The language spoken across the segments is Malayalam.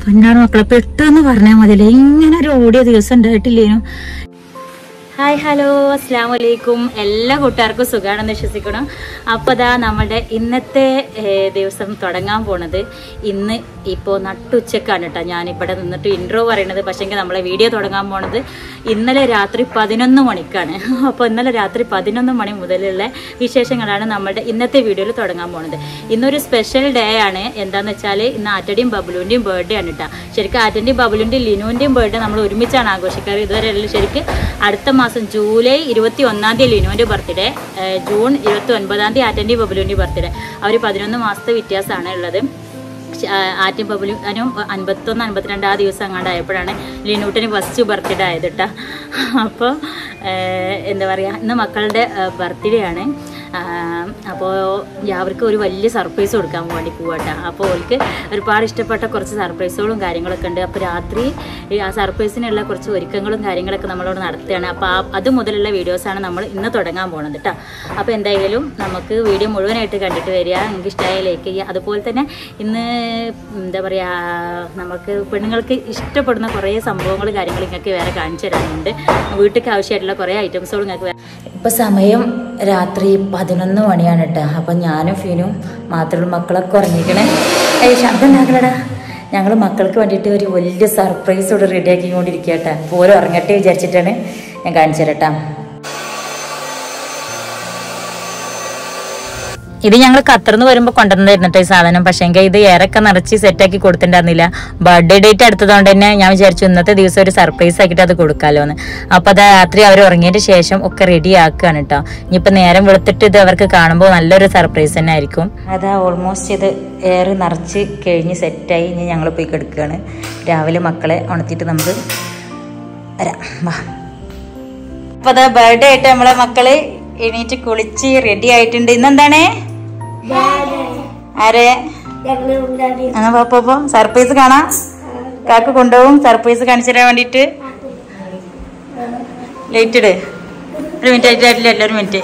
പൊന്നാണ് മക്കളെ, പെട്ടെന്ന് പറഞ്ഞാൽ മതിയല്ലേ, ഇങ്ങനെ ഒരു ഓടിയ ദിവസം ഉണ്ടായിട്ടില്ലേനു. ഹായ് ഹലോ അസ്സലാമു അലൈക്കും. എല്ലാ കൂട്ടുകാർക്കും സുഖമാണെന്ന് വിശ്വസിക്കണം. അപ്പോൾ അതാ നമ്മുടെ ഇന്നത്തെ ദിവസം തുടങ്ങാൻ പോണത് ഇന്ന് ഇപ്പോൾ നട്ടുച്ചക്കാണ് കേട്ടോ. ഞാനിവിടെ നിന്നിട്ട് ഇൻട്രോ പറയണത്. പക്ഷേങ്കിൽ നമ്മളെ വീഡിയോ തുടങ്ങാൻ പോണത് ഇന്നലെ രാത്രി 11 മണിക്കാണ്. അപ്പോൾ ഇന്നലെ രാത്രി 11 മണി മുതലുള്ള വിശേഷങ്ങളാണ് നമ്മുടെ ഇന്നത്തെ വീഡിയോയിൽ തുടങ്ങാൻ പോണത്. ഇന്നൊരു സ്പെഷ്യൽ ഡേ ആണ്. എന്താണെന്ന് വെച്ചാൽ ഇന്ന് ആറ്റടിയും ബബുലുവിൻ്റെയും ബർത്ത്ഡേ ആണ് കേട്ടോ. ശരിക്കും ആറ്റൻ്റെയും ബബുലുവിൻ്റെയും ലിനുവിൻ്റെയും ബർത്ത്ഡേ നമ്മൾ ഒരുമിച്ചാണ് ആഘോഷിക്കാറ്. ഇതുവരെ ശരിക്കും അടുത്ത മാസം ജൂലൈ 21 ലിനുവിൻ്റെ ബർത്ത്ഡേ, ജൂൺ 29 ആറ്റൻ്റെ ബബുലുവിൻ്റെ ബർത്ത്ഡേ. അവർ 11 മാസത്തെ വ്യത്യാസമാണ് ഉള്ളത്. ആറ്റും ബബുലുനും 51-52 ആ ദിവസം അങ്ങാണ്ടായപ്പോഴാണ് ലിനൂട്ടിന് ഫസ്റ്റ് ബർത്ത്ഡേ ആയത് കേട്ടോ. അപ്പോൾ എന്താ പറയുക, ഇന്ന് മക്കളുടെ ബർത്ത്ഡേ ആണ്. അപ്പോൾ അവർക്ക് ഒരു വലിയ സർപ്രൈസ് കൊടുക്കാൻ വേണ്ടി പോവാട്ടോ. അപ്പോൾ അവർക്ക് ഒരുപാട് ഇഷ്ടപ്പെട്ട കുറച്ച് സർപ്രൈസുകളും കാര്യങ്ങളൊക്കെ ഉണ്ട്. അപ്പോൾ രാത്രി ആ സർപ്രൈസിനുള്ള കുറച്ച് ഒരുക്കങ്ങളും കാര്യങ്ങളൊക്കെ നമ്മളോട് നടത്തുകയാണ്. അപ്പോൾ അത് മുതലുള്ള വീഡിയോസാണ് നമ്മൾ ഇന്ന് തുടങ്ങാൻ പോകുന്നത് കേട്ടോ. അപ്പോൾ എന്തായാലും നമുക്ക് വീഡിയോ മുഴുവനായിട്ട് കണ്ടിട്ട് വരിക. നിങ്ങൾക്ക് ഇഷ്ടമായ ലൈക്ക് ചെയ്യുക. അതുപോലെ തന്നെ ഇന്ന് എന്താ പറയുക, നമുക്ക് പെണ്ണുങ്ങൾക്ക് ഇഷ്ടപ്പെടുന്ന കുറേ സംഭവങ്ങൾ കാര്യങ്ങൾ നിങ്ങൾക്ക് വേറെ കാണിച്ചു തരാനുണ്ട്. വീട്ടിലേക്ക് ആവശ്യമായിട്ടുള്ള കുറേ ഐറ്റംസുകൾ നിങ്ങൾക്ക്. ഇപ്പോൾ സമയം രാത്രി 11 മണിയാണ് കേട്ടോ. അപ്പം ഞാനും ഫീനും മാത്രമുള്ള മക്കളൊക്കെ ഉറങ്ങിക്കണേ. ശബ്ദം ഉണ്ടാക്കലടാ. ഞങ്ങൾ മക്കൾക്ക് വേണ്ടിയിട്ട് ഒരു വലിയ സർപ്രൈസ് ഇവിടെ റെഡിയാക്കിക്കൊണ്ടിരിക്കുക കേട്ടോ. ഓരോ ഉറങ്ങട്ടെ വിചാരിച്ചിട്ടാണ് ഞാൻ കാണിച്ചു തരട്ടാ. ഇത് ഞങ്ങൾ ഖത്തറിന്ന് വരുമ്പോൾ കൊണ്ടുവന്നിരുന്നു കേട്ടോ ഈ സാധനം. പക്ഷേങ്കിൽ ഇത് ഏറൊക്കെ നിറച്ച് സെറ്റാക്കി കൊടുത്തിട്ടുണ്ടായിരുന്നില്ല. ബർത്ത്ഡേ ഡേറ്റ് എടുത്തതുകൊണ്ട് തന്നെ ഞാൻ വിചാരിച്ചു ഇന്നത്തെ ദിവസം ഒരു സർപ്രൈസ് ആക്കിയിട്ട് അത് കൊടുക്കാമല്ലോ എന്ന്. അപ്പോൾ അത് രാത്രി അവർ ഉറങ്ങിയതിന് ശേഷം ഒക്കെ റെഡി ആക്കുകയാണ് കേട്ടോ. ഇനിയിപ്പോൾ നേരം വെളുത്തിട്ട് ഇത് അവർക്ക് കാണുമ്പോൾ നല്ലൊരു സർപ്രൈസ് തന്നെ ആയിരിക്കും. അതാ ഓൾമോസ്റ്റ് ഇത് ഏറെ നിറച്ച് കഴിഞ്ഞ് സെറ്റായി. ഇനി ഞങ്ങൾ പോയി കിടക്കുകയാണ്. രാവിലെ മക്കളെ ഉണർത്തിയിട്ട് നമുക്ക് വരാം. വാ. അപ്പോൾ അതാ ബർത്ത്ഡേ ആയിട്ട് നമ്മളെ മക്കള് എണീറ്റ് കുളിച്ച് റെഡി ആയിട്ടുണ്ട്. ഇന്നെന്താണ് ആരെ എന്നാ പാപ്പ സർപ്രൈസ് കാണാം. കാക്ക് കൊണ്ടുപോകും സർപ്രൈസ് കാണിച്ചു തരാൻ വേണ്ടിട്ട്. ലേറ്റ് ഇട്. ഒരു മിനിറ്റ് ആയിട്ടില്ല. ഒരു മിനിറ്റ്.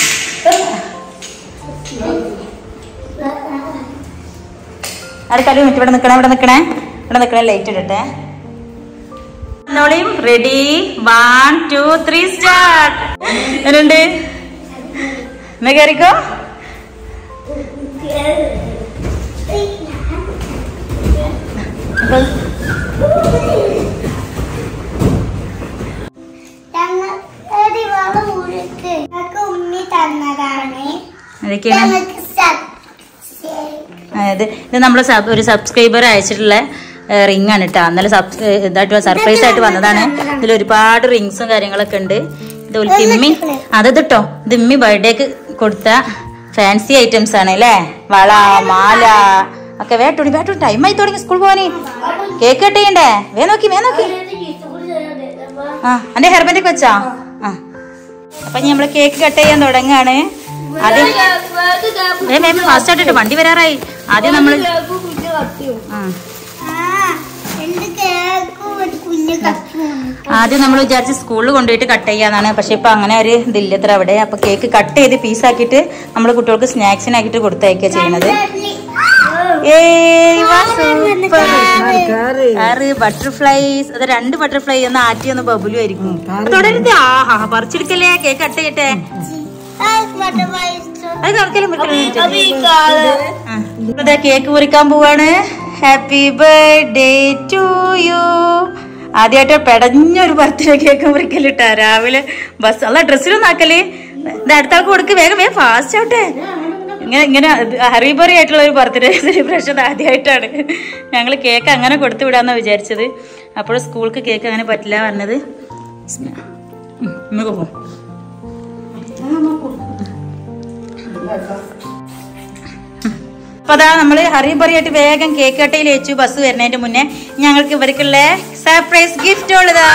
അടുത്തൊരു മിനിറ്റ്. ഇവിടെ നിക്കണേ ലൈറ്റ് ഇടട്ടെ. Ready 1 2 3 start. എന്നുണ്ട് എന്നാ കയറിക്കോ. അതായത് ഇത് നമ്മള് ഒരു സബ്സ്ക്രൈബർ അയച്ചിട്ടുള്ള റിംഗ് ആണ് കേട്ടോ. അന്നലെ ഇതായിട്ട് സർപ്രൈസ് ആയിട്ട് വന്നതാണ്. ഇതിൽ ഒരുപാട് റിങ്സും കാര്യങ്ങളൊക്കെ ഉണ്ട്. ഇത് തിമ്മി അത് കേട്ടോ. ഇത് ഇമ്മി ബർത്ത്ഡേക്ക് കൊടുത്ത ഫാൻസി ഐറ്റംസ് ആണ് അല്ലേ. വള മാല ഒക്കെ. വേട്ടോടി ടൈമായി തുടങ്ങി സ്കൂൾ പോവാന്. കേക്ക് കട്ട് ചെയ്യണ്ടേ? വേ നോക്കി എന്റെ ഹെയർ ബാൻഡൊക്കെ വെച്ചാ. അപ്പൊ നമ്മള് കേക്ക് കട്ട് ചെയ്യാൻ തുടങ്ങാണ്. ആദ്യം ഫാസ്റ്റ് ആയിട്ടോ, വണ്ടി വരാറായി. ആദ്യം നമ്മള് വിചാരിച്ച് സ്കൂളിൽ കൊണ്ടുപോയിട്ട് കട്ട് ചെയ്യാന്നാണ്. പക്ഷെ ഇപ്പൊ അങ്ങനെ ഒരു ഇതില്ലത്ര അവിടെ. അപ്പൊ കേക്ക് കട്ട് ചെയ്ത് പീസാക്കിയിട്ട് നമ്മള് കുട്ടികൾക്ക് സ്നാക്സിനാക്കിട്ട് കൊടുത്തയക്കുക ചെയ്യണത്. ബട്ടർഫ്ലൈസ്. അത് 2 ബട്ടർഫ്ലൈ ഒന്ന് ആറ്റി ഒന്ന് ബബുലു ആയിരിക്കും. തുടരുത്. പറിച്ചെടുക്കല്ലേ. കേക്ക് കട്ട് ചെയ്യട്ടെ. കേക്ക് മുറിക്കാൻ പോവാണ്. Happy birthday to you. ആദ്യമായിട്ട് പെടഞ്ഞൊരു ബർത്ത്ഡേ കേക്ക് മുറിക്കലിട്ടാ. രാവിലെ ബസ് അല്ല ഡ്രസ്സിലൊന്നും ആക്കല്. ഇത് അടുത്ത ആൾക്ക് കൊടുക്ക്. വേഗം ഫാസ്റ്റ് ആവട്ടെ. ഇങ്ങനെ ഹറിബറി ആയിട്ടുള്ള ഒരു ബർത്ത്ഡേ സെലിബ്രേഷൻ ആദ്യമായിട്ടാണ്. ഞങ്ങൾ കേക്ക് അങ്ങനെ കൊടുത്തു വിടാന്നാ വിചാരിച്ചത്. അപ്പോൾ സ്കൂൾക്ക് കേക്ക് അങ്ങനെ പറ്റില്ല പറഞ്ഞത്. അപ്പൊ അതാ നമ്മള് ഹറിബറിയായിട്ട് വേഗം കേക്ക് കട്ടയിൽ വെച്ചു. ബസ് വരുന്നതിന്റെ മുന്നേ ഞങ്ങൾക്ക് ഇവർക്കുള്ള സർപ്രൈസ് ഗിഫ്റ്റ് ഉള്ളതാ.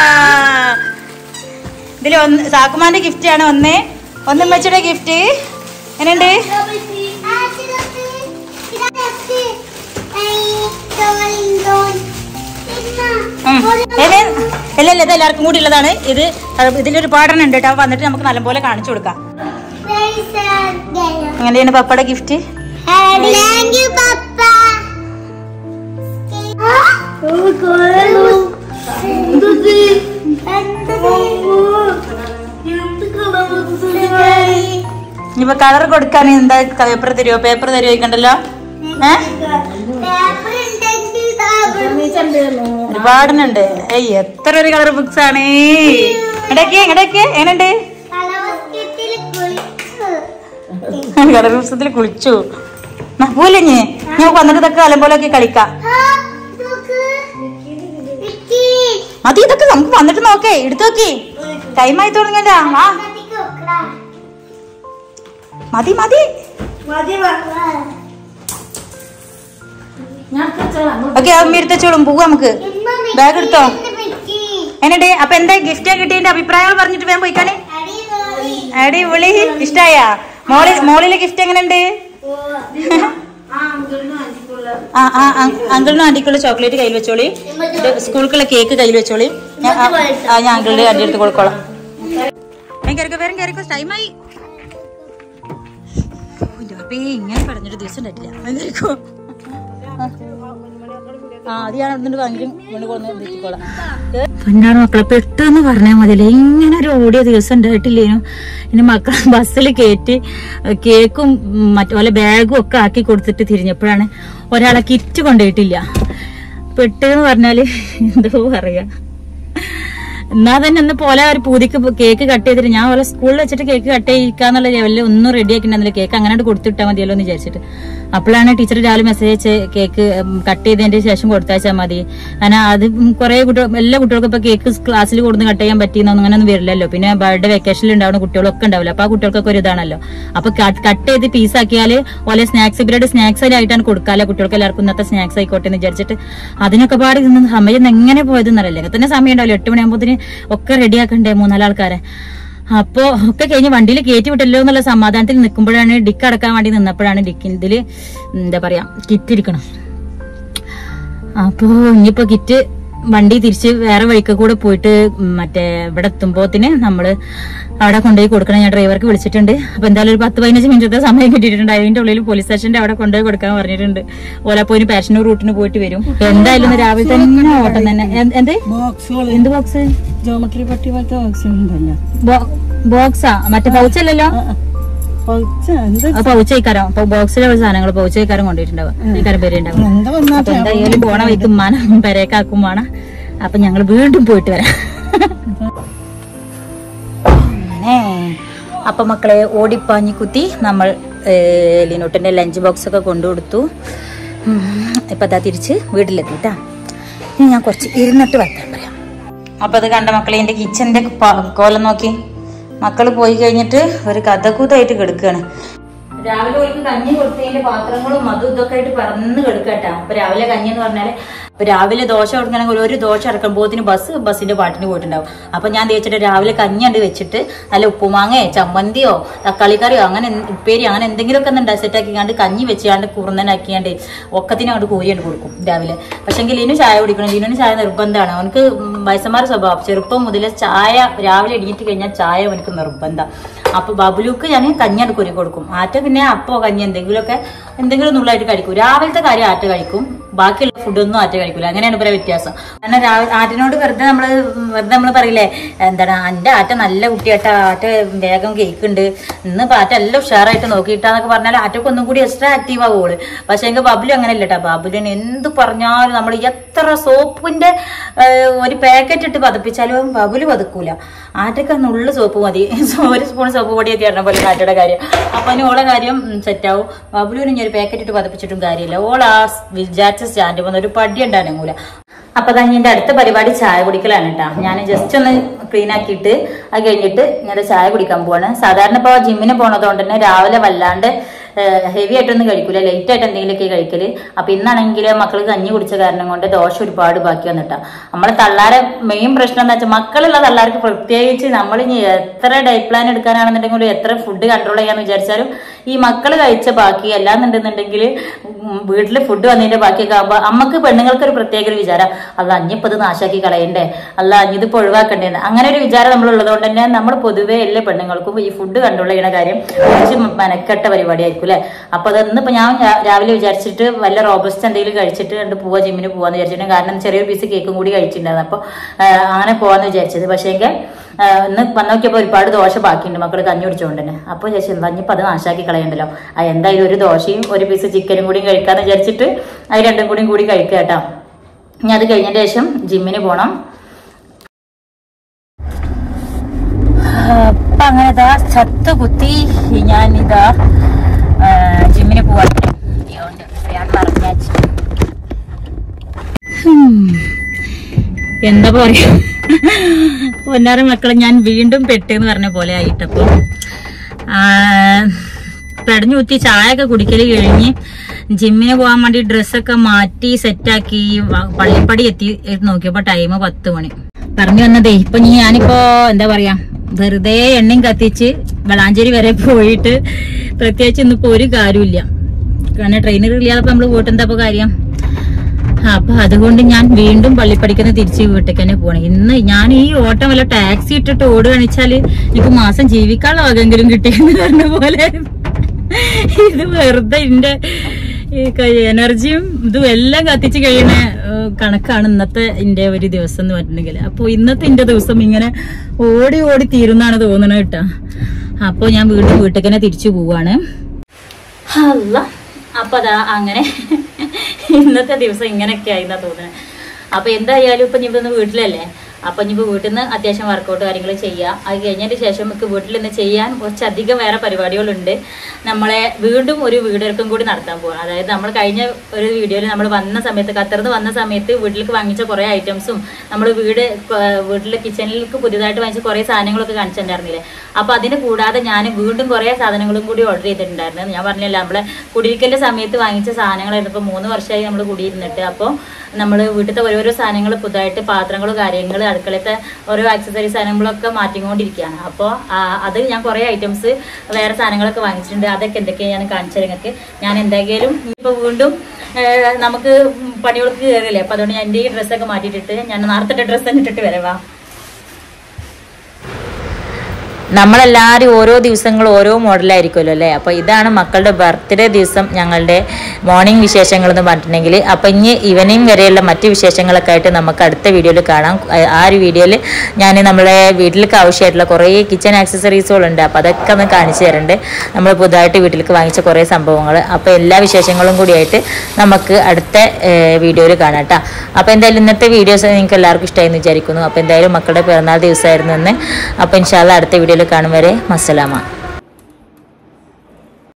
ഇതിൽ സാക്കുമാന്റെ ഗിഫ്റ്റ് ആണ്. ഒന്നും വെച്ചിട്ട് ഗിഫ്റ്റ് എങ്ങനെയുണ്ട്? അല്ലല്ല, ഇത് എല്ലാവർക്കും കൂടി ഉള്ളതാണ്. ഇതിലൊരു പാടണം ഉണ്ട് കേട്ടോ. വന്നിട്ട് നമുക്ക് നല്ലപോലെ കാണിച്ചു കൊടുക്കാം. എങ്ങനെയാണ് പപ്പയുടെ ഗിഫ്റ്റ്? ഇപ്പൊ കളർ കൊടുക്കാൻ എന്താ പേപ്പർ തരുമോ? പേപ്പർ ചോദിക്കണ്ടല്ലോ. ഒരുപാടുണ്ട്. എത്ര ഒരു കളർ ബുക്സ് ആണ്. എങ്ങടേക്ക് എങ്ങനെയുണ്ട്? കളർ ബുക്സത്തിൽ കുളിച്ചു പോലഞ്ഞ് ഞാൻ വന്നിട്ട് ഇതൊക്കെ അലമ്പോലൊക്കെ കളിക്കാം. മതി, ഇതൊക്കെ നമുക്ക് വന്നിട്ട് നോക്കേ, എടുത്തു നോക്കി. ടൈമായി തുടങ്ങിയല്ലോ. മതി മതി. ഓക്കെ, അമ്മ എടുത്തോളും. പോവാ നമുക്ക്. ബാഗ് എടുത്തോ. എന്നുണ്ട്? അപ്പൊ എന്താ ഗിഫ്റ്റ് കിട്ടിയതിന്റെ അഭിപ്രായങ്ങൾ പറഞ്ഞിട്ട് വേഗം പോയിക്കാണേ. അടിപൊളി. ഇഷ്ടായ? മോളിലെ ഗിഫ്റ്റ് എങ്ങനെയുണ്ട്? അങ്കിളിനും ആന്റിക്കുള്ള ചോക്ലേറ്റ് കയ്യിൽ വെച്ചോളി. സ്കൂളിലേക്കുള്ള കേക്ക് കയ്യിൽ വെച്ചോളി. ഞാൻ അങ്കിളിന്റെ ആന്റി എടുത്ത് കൊടുക്കോളാം. വേഗം കയറിക്കോ. ടൈമായി. ഇങ്ങനെ പറഞ്ഞിട്ട് ദിവസം ഉണ്ടായിട്ടില്ല. പൊന്നാണ് മക്കളെ, പെട്ടെന്ന് പറഞ്ഞാൽ മതിയല്ലേ. ഇങ്ങനെ ഒരു ഓടിയ ദിവസം ഉണ്ടായിട്ടില്ലേനു. ഇനി മക്കളെ ബസ്സിൽ കയറ്റി കേക്കും മറ്റേ ബാഗും ഒക്കെ ആക്കി കൊടുത്തിട്ട് തിരിഞ്ഞപ്പോഴാണ് ഒരാളെ കിറ്റ് കൊണ്ടുപോയിട്ടില്ല. പെട്ടെന്ന് പറഞ്ഞാല് എന്തോ പറയാ. എന്നാ തന്നെ ഒന്ന് പോലെ ഒരു പൂതിക്ക് കേക്ക് കട്ട് ചെയ്തിട്ട് ഞാൻ പോലെ സ്കൂളിൽ വെച്ചിട്ട് കേക്ക് കട്ട് ചെയ്യിക്കാന്നുള്ള ലെവലിൽ ഒന്നും റെഡി ആക്കിയിട്ടുണ്ടെന്നില്ല. കേക്ക് അങ്ങനെ കൊടുത്തിട്ടാൽ മതിയല്ലോ എന്ന് വിചാരിച്ചിട്ട്. അപ്പോഴാണ് ടീച്ചർ രാവിലെ മെസ്സേജ് അയച്ച് കേക്ക് കട്ട് ചെയ്തതിന്റെ ശേഷം കൊടുത്തയച്ചാൽ മതി. കാരണം അത് കുറെ എല്ലാ കുട്ടികൾക്കും ഇപ്പൊ കേക്ക് ക്ലാസ്സിൽ കൊടുന്ന് കട്ട് ചെയ്യാൻ പറ്റിയെന്നൊന്നും അങ്ങനെയൊന്നും വരില്ലല്ലോ. പിന്നെ ബർത്ത്ഡേ വെക്കേഷനിൽ ഉണ്ടാവുന്ന കുട്ടികളൊക്കെ ഉണ്ടാവില്ല. അപ്പൊ ആ കുട്ടികൾക്കൊക്കെ ഒരു ഇതാണല്ലോ. അപ്പൊ കട്ട് ചെയ്ത് പീസാക്കിയാൽ ഓലെ സ്നാക്സ് പീരീഡ് സ്നാക്സ് ആയിട്ടാണ് കൊടുക്കാല്ലോ. കുട്ടികൾക്ക് എല്ലാവർക്കും ഇന്നത്തെ സ്നാക്സ് ആയിക്കോട്ടെ എന്ന് വിചാരിച്ചിട്ട് അതിനൊക്കെ പാടി നിന്ന് സമയം എങ്ങനെ പോയതെന്നറിയില്ല. തന്നെ സമയം ഉണ്ടാവില്ല. 8 മണിയാകുമ്പോഴത്തേന് ഒക്കെ റെഡിയാക്കണ്ടേ 3-4 ആൾക്കാരെ. അപ്പൊ ഒക്കെ കഴിഞ്ഞ് വണ്ടിയിൽ കയറ്റി വിട്ടല്ലോ എന്നുള്ള സമാധാനത്തിൽ നിൽക്കുമ്പോഴാണ് ഡിക്ക് അടക്കാൻ വേണ്ടി നിന്നപ്പോഴാണ് ഇതില് എന്താ പറയാ കിറ്റ് ഇരിക്കണം. അപ്പൊ ഇനിയിപ്പോ കിറ്റ് വണ്ടി തിരിച്ച് വേറെ വഴിക്ക് കൂടെ പോയിട്ട് മറ്റേ ഇവിടെ എത്തുമ്പോത്തിന് നമ്മള് അവിടെ കൊണ്ടുപോയി കൊടുക്കണം. ഞാൻ ഡ്രൈവർക്ക് വിളിച്ചിട്ടുണ്ട്. അപ്പൊ എന്തായാലും ഒരു 10-15 മിനിറ്റത്തെ സമയം കിട്ടിയിട്ടുണ്ട്. അതിന്റെ ഉള്ളിൽ പോലീസ് സ്റ്റേഷന്റെ അവിടെ കൊണ്ടുപോയി കൊടുക്കാൻ പറഞ്ഞിട്ടുണ്ട്. ഓലപ്പോയിന് പാഷനൂർ റൂട്ടിന് പോയിട്ട് വരും. എന്തായാലും രാവിലെ തന്നെ ഓട്ടം തന്നെ. എന്ത് ബോക്സ്? ജോമെട്രി പട്ടി പോലത്തെ ബോക്സാ? മറ്റേ പൗച്ചല്ലല്ലോ. പൗച്ചയിക്കാരോ? ബോക്സിലെ സാധനങ്ങൾ പൗച്ചയിക്കാരും കൊണ്ടുപോയിട്ടുണ്ടാവും. ഈക്കാരം പേരുണ്ടാവും. എന്തായാലും പോണ വൈക്ക് മനം പെരേക്കാക്കും വേണം. അപ്പൊ ഞങ്ങൾ വീണ്ടും പോയിട്ട് വരാം. അപ്പൊ മക്കളെ ഓടിപ്പാഞ്ഞി കുത്തി നമ്മൾ ലിനോട്ടിന്റെ ലഞ്ച് ബോക്സ് ഒക്കെ കൊണ്ടുകൊടുത്തു. ഇപ്പൊ അതാ തിരിച്ച് വീട്ടിലെത്തിട്ടാ. ഇനി ഞാൻ കുറച്ച് ഇരുന്നിട്ട് വർത്താൻ പറയാം. അപ്പൊ അത് കണ്ട മക്കളെ, എന്റെ കിച്ചന്റെ കോലം നോക്കി. മക്കള് പോയി കഴിഞ്ഞിട്ട് ഒരു കഥകൂതായിട്ട് കിടക്കുകയാണ്. രാവിലെ ഒരു കഞ്ഞി കൊടുത്തതിന്റെ പാത്രങ്ങളും അതും ഇതൊക്കെ ആയിട്ട് പറന്ന് കിടക്കട്ടാ. അപ്പൊ രാവിലെ കഞ്ഞി എന്ന് പറഞ്ഞാല് രാവിലെ ദോശ കൊടുക്കണമെങ്കിൽ ഒരു ദോശ ഇറക്കുമ്പോത്തിന് ബസ്സിന്റെ പാട്ടിന് പോയിട്ടുണ്ടാവും. അപ്പൊ ഞാൻ തേച്ചിട്ട് രാവിലെ കഞ്ഞി ഉണ്ട് വെച്ചിട്ട് നല്ല ഉപ്പുമാങ്ങയോ ചമ്മന്തിയോ തക്കാളിക്കറിയോ അങ്ങനെ ഉപ്പേരി അങ്ങനെ എന്തെങ്കിലുമൊക്കെ ഒന്ന് സെറ്റാക്കിക്കാണ്ട് കഞ്ഞി വെച്ചാണ്ട് കുറുന്നനാക്കിയാണ്ട് ഒക്കത്തിനോട് കോരിയാണ്ട് കൊടുക്കും രാവിലെ. പക്ഷെങ്കിൽ ലിനു ചായ കുടിക്കണം. ലിനുവിന് ചായ നിർബന്ധമാണ്. അവനക്ക് വയസ്സന്മാരുടെ സ്വഭാവം. ചെറുപ്പം മുതലേ ചായ രാവിലെ എണീറ്റ് കഴിഞ്ഞാൽ ചായ അവനക്ക് നിർബന്ധം. അപ്പൊ ബബുലുക്ക് ഞാൻ കഞ്ഞിയാണ് കുരി കൊടുക്കും. ആറ്റ പിന്നെ അപ്പോ കഞ്ഞി എന്തെങ്കിലും നുള്ളായിട്ട് കഴിക്കും. രാവിലത്തെ കാര്യം ആറ്റ കഴിക്കും, ബാക്കിയുള്ള ഫുഡൊന്നും ആറ്റ കഴിക്കൂല. അങ്ങനെയാണ് ഇവരെ വ്യത്യാസം. കാരണം ആറ്റിനോട് വെറുതെ നമ്മള് പറയില്ലേ, എന്താണ് എന്റെ ആറ്റ നല്ല കുട്ടിയാട്ടാ, ആറ്റ വേഗം കേക്കുണ്ട്, ഇന്ന് ആറ്റ എല്ലാം ഉഷാറായിട്ട് നോക്കിയിട്ടാന്നൊക്കെ പറഞ്ഞാൽ ആറ്റൊക്കെ ഒന്നും കൂടി എക്സ്ട്രാ ആക്റ്റീവ് ആവുള്ളൂ. പക്ഷെ എങ്കിൽ ബബുലു അങ്ങനെ ഇല്ലട്ടാ. ബബുലിന് എന്ത് പറഞ്ഞാലും നമ്മൾ എത്ര സോപ്പിന്റെ ഒരു പാക്കറ്റ് ഇട്ട് പതപ്പിച്ചാലും ബബുല് പതുക്കൂല. ആറ്റൊക്കെ നുള്ളു സോപ്പ് മതി. ഒരു സ്പൂൺ സോപ്പ് പൊടി എത്തി പറഞ്ഞ പോലെ ആറ്റയുടെ കാര്യം. അപ്പൊ അതിന് ഓളെ കാര്യം സെറ്റാവും. ബബുലുവിന് ഞാൻ ഒരു പാക്കറ്റ് ഇട്ട് പതപ്പിച്ചിട്ടും കാര്യമില്ല. ഓൾ ആ വിചാരിച്ച സ്റ്റാൻഡ് വന്ന് ഒരു പടി ഉണ്ടാകുന്നില്ല. അപ്പൊ തന്നെ എന്റെ അടുത്ത പരിപാടി ചായ കുടിക്കലാണ് കേട്ടാ. ഞാൻ ജസ്റ്റ് ഒന്ന് ക്ലീൻ ആക്കിയിട്ട് അത് കഴിഞ്ഞിട്ട് ഞാൻ ചായ കുടിക്കാൻ പോവാണ്. സാധാരണ ഇപ്പൊ ജിമ്മിന് പോണതുകൊണ്ട് തന്നെ രാവിലെ വല്ലാണ്ട് ഹെവി ആയിട്ടൊന്നും കഴിക്കൂല, ലൈറ്റ് ആയിട്ട് എന്തെങ്കിലുമൊക്കെ കഴിക്കല്. അപ്പൊ ഇന്നാണെങ്കിൽ മക്കള് കഞ്ഞി കുടിച്ച കാരണം കൊണ്ട് ദോശ ഒരുപാട് ബാക്കി വന്നിട്ടാ. നമ്മളെ തള്ളാരെ മെയിൻ പ്രശ്നം എന്താ വെച്ചാൽ മക്കളുള്ള തള്ളാർക്ക് പ്രത്യേകിച്ച് നമ്മളിനി എത്ര ഡയറ്റ് പ്ലാൻ എടുക്കാനാണെന്നുണ്ടെങ്കിലും എത്ര ഫുഡ് കൺട്രോൾ ചെയ്യാന്ന് വിചാരിച്ചാലും ഈ മക്കള് കഴിച്ച ബാക്കി അല്ലാന്നുണ്ടെന്നുണ്ടെങ്കിൽ വീട്ടില് ഫുഡ് വന്നതിന്റെ ബാക്കിയൊക്കെ ആകുമ്പോ അമ്മക്ക് പെണ്ണുങ്ങൾക്ക് ഒരു പ്രത്യേക ഒരു വിചാരം, അല്ല അഞ്ഞിപ്പത് നാശാക്കി കളയണ്ടേ, അല്ല അഞ്ഞിതിപ്പോ ഒഴിവാക്കണ്ടേന്ന്. അങ്ങനെ അങ്ങനെ ഒരു വിചാരം നമ്മളുള്ളതുകൊണ്ട് തന്നെ നമ്മൾ പൊതുവേ എല്ലാ പെണ്ണുങ്ങൾക്കും ഈ ഫുഡ് കൺട്രോൾ ചെയ്യുന്ന കാര്യം കുറച്ച് മെനക്കെട്ട പരിപാടിയായിരിക്കും അല്ലെ. അപ്പൊ അതൊന്നിപ്പോ ഞാൻ രാവിലെ വിചാരിച്ചിട്ട് വല്ല റോബസ്റ്റ് എന്തെങ്കിലും കഴിച്ചിട്ട് കണ്ട് പോവാ, ജിമ്മിന് പോവാന്ന് വിചാരിച്ചിട്ട്. കാരണം ചെറിയൊരു പീസ് കേക്കും കൂടി കഴിച്ചിട്ടുണ്ടായിരുന്നു. അപ്പൊ അങ്ങനെ പോവാന്ന് വിചാരിച്ചത്. പക്ഷേ ഇന്ന് വന്ന് നോക്കിയപ്പോൾ ഒരുപാട് ദോശ ബാക്കിയുണ്ട്, മക്കള് കഞ്ഞി കുടിച്ചുകൊണ്ട് തന്നെ. അപ്പൊ വിചാരിച്ചു ഇനിയിപ്പോൾ അത് നാശാക്കി കളയണ്ടല്ലോ, എന്തായാലും ഒരു ദോശയും ഒരു പീസ് ചിക്കനും കൂടി കഴിക്കാന്ന് വിചാരിച്ചിട്ട് അത് രണ്ടും കൂടി കഴിക്കുക കേട്ടോ. ഇനി അത് കഴിഞ്ഞതിന് ശേഷം ജിമ്മിന് പോണം. അപ്പൊ അങ്ങനെ ഇതാ ചത്ത് കുത്തി ഞാനിതാ ജിമ്മിന് പോവാ. എന്താ പറയാ, പൊന്നാറ് മക്കളെ ഞാൻ വീണ്ടും പെട്ടെന്ന് പറഞ്ഞ പോലെ ആയിട്ടപ്പോ പെടഞ്ഞു കുത്തി ചായയൊക്കെ കുടിക്കല് കഴിഞ്ഞ് ജിമ്മിന് പോകാൻ വേണ്ടി ഡ്രസ്സൊക്കെ മാറ്റി സെറ്റാക്കി പള്ളിപ്പടി എത്തി നോക്കിയപ്പോ ടൈം 10 മണി. പറഞ്ഞു വന്നതേ ഇപ്പൊ ഞാനിപ്പോ എന്താ പറയാ വെറുതെ എണ്ണയും കത്തിച്ച് വളാഞ്ചേരി വരെ പോയിട്ട് പ്രത്യേകിച്ച് ഇന്നിപ്പോ ഒരു കാര്യമില്ല. കാരണം ട്രെയിനർ ഇല്ലാതെ നമ്മള് പോയിട്ട് എന്താ ഇപ്പൊ കാര്യം. അപ്പൊ അതുകൊണ്ട് ഞാൻ വീണ്ടും പള്ളിപ്പടിക്കുന്ന തിരിച്ച് വീട്ടിൽ തന്നെ പോകണം. ഇന്ന് ഞാൻ ഈ ഓട്ടം വല്ല ടാക്സി ഇട്ടിട്ട് ഓടുകയാണെച്ചാല് എനിക്ക് മാസം ജീവിക്കാനുള്ള വകെങ്കിലും കിട്ടിയെന്ന് പറഞ്ഞ പോലെ ഇത് വെറുതെ എന്റെ എനർജിയും ഇതും എല്ലാം കത്തിച്ച് കഴിയണ കണക്കാണ് ഇന്നത്തെ എന്റെ ഒരു ദിവസം എന്ന് പറഞ്ഞിട്ടുണ്ടെങ്കിൽ. അപ്പൊ ഇന്നത്തെ എന്റെ ദിവസം ഇങ്ങനെ ഓടി ഓടി തീരുന്നാണ് തോന്നണ കേട്ടാ. അപ്പൊ ഞാൻ വീണ്ടും വീട്ടിൽ തന്നെ തിരിച്ചു പോവാണ്. അല്ല അപ്പൊ അതാ അങ്ങനെ ഇന്നത്തെ ദിവസം ഇങ്ങനെയൊക്കെ ആയിരുന്നാ തോന്നുന്നത്. അപ്പൊ എന്തായാലും ഇപ്പൊ ഇനിയിപ്പോ വീട്ടിലല്ലേ, അപ്പൊ ഇനിയിപ്പോ വീട്ടിൽ നിന്ന് അത്യാവശ്യം വർക്കൗട്ട് കാര്യങ്ങൾ ചെയ്യാം. അത് കഴിഞ്ഞതിന് ശേഷം നമുക്ക് വീട്ടിൽ നിന്ന് ചെയ്യാൻ കുറച്ചധികം വേറെ പരിപാടികളുണ്ട്. നമ്മളെ വീണ്ടും ഒരു വീടൊരുക്കം കൂടി നടത്താൻ പോകണം. അതായത് നമ്മൾ കഴിഞ്ഞ ഒരു വീഡിയോയിൽ നമ്മൾ വന്ന സമയത്ത് ഖത്തറിന്ന് വന്ന സമയത്ത് വീട്ടിലേക്ക് വാങ്ങിച്ച കുറെ ഐറ്റംസും നമ്മൾ വീട്ടിലെ കിച്ചണിലേക്ക് പുതിയതായിട്ട് വാങ്ങിച്ച കുറെ സാധനങ്ങളൊക്കെ കാണിച്ചിട്ടുണ്ടായിരുന്നില്ലേ. അപ്പൊ അതിന് കൂടാതെ ഞാൻ വീണ്ടും കുറെ സാധനങ്ങളും കൂടി ഓർഡർ ചെയ്തിട്ടുണ്ടായിരുന്നു. ഞാൻ പറഞ്ഞില്ല, നമ്മളെ കുടിയിരിക്കലിന്റെ സമയത്ത് വാങ്ങിച്ച സാധനങ്ങളായിരുന്നു. ഇപ്പൊ 3 വർഷമായി നമ്മൾ കുടിയിരുന്നിട്ട്. അപ്പോൾ നമ്മൾ വീട്ടിലത്തെ ഓരോരോ സാധനങ്ങൾ പുതുതായിട്ട് പാത്രങ്ങളും കാര്യങ്ങൾ അടുക്കളത്തെ ഓരോ ആക്സസറി സാധനങ്ങളൊക്കെ മാറ്റിക്കൊണ്ടിരിക്കുകയാണ്. അപ്പോൾ അത് ഞാൻ കുറെ ഐറ്റംസ് വേറെ സാധനങ്ങളൊക്കെ വാങ്ങിച്ചിട്ടുണ്ട്. അതൊക്കെ എന്തൊക്കെയാണ് ഞാൻ കാണിച്ചത് നിങ്ങൾക്ക്. ഞാൻ എന്തെങ്കിലും ഇപ്പൊ വീണ്ടും നമുക്ക് പണികൾക്ക് കയറില്ലേ. അപ്പൊ അതുകൊണ്ട് ഞാൻ എൻ്റെ ഈ ഡ്രസ്സൊക്കെ മാറ്റിയിട്ടിട്ട് ഞാൻ നേരത്തെ ഡ്രസ്സ് ഇട്ടിട്ട് വരവാ. നമ്മളെല്ലാവരും ഓരോ ദിവസങ്ങളും ഓരോ മോഡലായിരിക്കുമല്ലോ അല്ലേ. അപ്പോൾ ഇതാണ് മക്കളുടെ ബർത്ത്ഡേ ദിവസം ഞങ്ങളുടെ മോർണിംഗ് വിശേഷങ്ങൾ എന്ന് പറഞ്ഞിട്ടുണ്ടെങ്കിൽ. അപ്പോൾ ഇനി ഈവനിങ് വരെയുള്ള മറ്റ് വിശേഷങ്ങളൊക്കെ ആയിട്ട് നമുക്ക് അടുത്ത വീഡിയോയിൽ കാണാം. ആ ഒരു വീഡിയോയിൽ ഞാൻ നമ്മളെ വീട്ടിലേക്ക് ആവശ്യമായിട്ടുള്ള കുറേ കിച്ചൺ ആക്സസറീസുകളുണ്ട്. അപ്പോൾ അതൊക്കെ ഒന്ന് കാണിച്ചു തരുന്നുണ്ട്. നമ്മൾ പുതുതായിട്ട് വീട്ടിലേക്ക് വാങ്ങിച്ച കുറേ സംഭവങ്ങൾ. അപ്പോൾ എല്ലാ വിശേഷങ്ങളും കൂടിയായിട്ട് നമുക്ക് അടുത്ത വീഡിയോയിൽ കാണാം കേട്ടോ. അപ്പോൾ എന്തായാലും ഇന്നത്തെ വീഡിയോസ് നിങ്ങൾക്ക് എല്ലാവർക്കും ഇഷ്ടമായെന്ന് വിചാരിക്കുന്നു. അപ്പോൾ എന്തായാലും മക്കളുടെ പിറന്നാൾ ദിവസമായിരുന്നു ഇന്ന്. അപ്പോൾ ഇൻഷാ അല്ലാഹ് അടുത്ത വീഡിയോയിൽ കാണും വരെ അസ്സലാമ.